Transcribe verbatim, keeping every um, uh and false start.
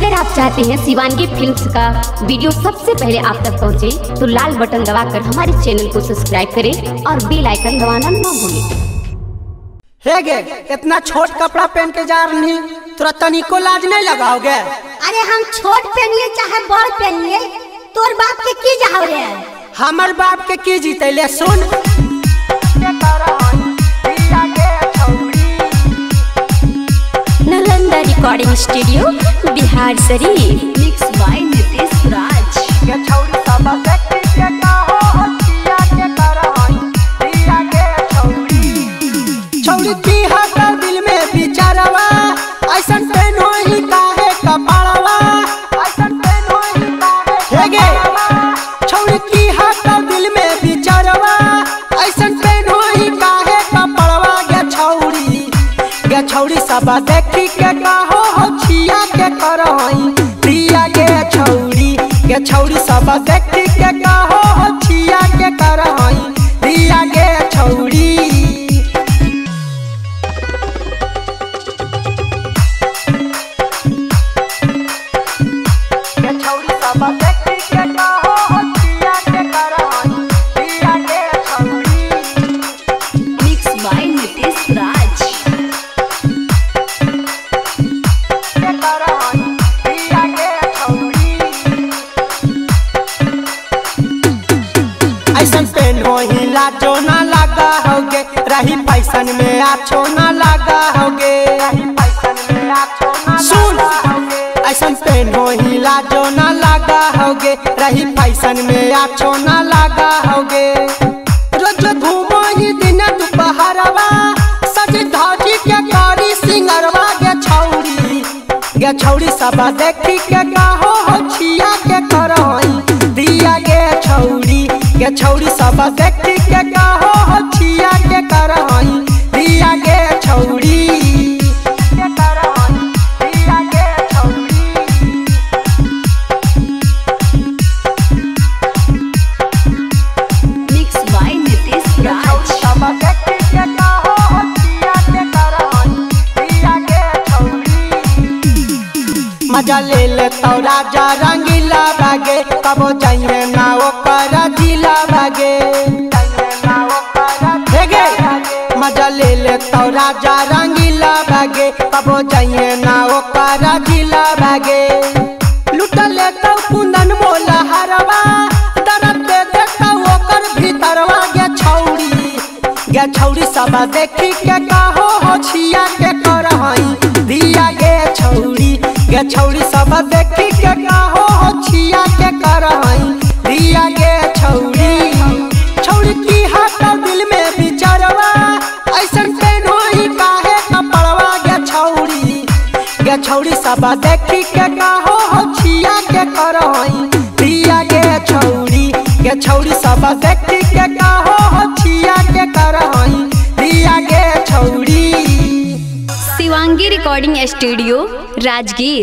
अगर आप चाहते हैं शिवांगी फिल्म्स का वीडियो सबसे पहले आप तक पहुंचे, तो लाल बटन दबाकर हमारे चैनल को सब्सक्राइब करें और बेल आइकन दबाना न भूलें। हे गे, इतना छोट कपड़ा पहन के जा रही, तुरा तनिको लाज नहीं लगाओगे? अरे हम छोट पहनिए चाहे बड़ पहनिए, तोर बाप के की जाओ रे? हमर बाप के की जीते ले सुन। Nalanda recording studio, Bihar Sharif. Mix by Nitesh Raj. छौड़ी की हटा दिल में बिचारवा, ऐसन पेन होई काहे कपाड़वा, ऐसन पेन होई काहे। हे गे, छौड़ी की हटा दिल में बिचारवा, ऐसन पेन होई काहे कपाड़वा। गे छौड़ी, गे छौड़ी सब देखी के काहो हो छिया के करई प्रिया। गे छौड़ी, गे छौड़ी सब देखी के काहो हो छिया के करई प्रिया। गे छौड़ी, लाजो ना लगा होगे रही फैशन में आछो ना लगा होगे। सुन, ऐसन पेन हो ही लाजो ना लगा होगे रही फैशन में आछो ना लगा होगे। रोज घूमो ही दिन दोपहरवा, सज धजी के कारी सिंगरवा। गे छौड़ी, गे छौड़ी सब देखी के काहो हो छिया के करई दिया। गे छौड़ी, गे छौड़ी सब देखी के काहो हो छिया के करई दिया। गे छौड़ी, मिक्स बाय नितेश राज। सब देखी के काहो हो छिया के करई दिया। गे छौड़ी, मजा ले ले तो राजा रंगीला बागे, कबो जाइए ना ओकर जिला बागे। हे गे, मजा ले ले तो राजा रंगीला बागे, कबो जाइए ना ओकर जिला बागे। लुट ले तो कुंदन मोला हरवा, दरद दे दे तो ओकर भीतरवा। गे छौड़ी, गे छौड़ी सब देखी के काहो हो छिया के करई दिया। गे छौड़ी, गे छौड़ी सब देखी के काहो हो छिया के करई दिया। गे छौड़ी, छौड़ी की हटा दिल में बिचारवा, ऐसन पेन होई काहे कपड़वा। गे छौड़ी, गे छौड़ी सब देखी के काहो हो छिया के करई दिया। गे छौड़ी, गे छौड़ी सब देखी के काहो हो छिया के करई दिया। गे छौड़ी, शिवांगी रिकॉर्डिंग स्टूडियो, राजगीर।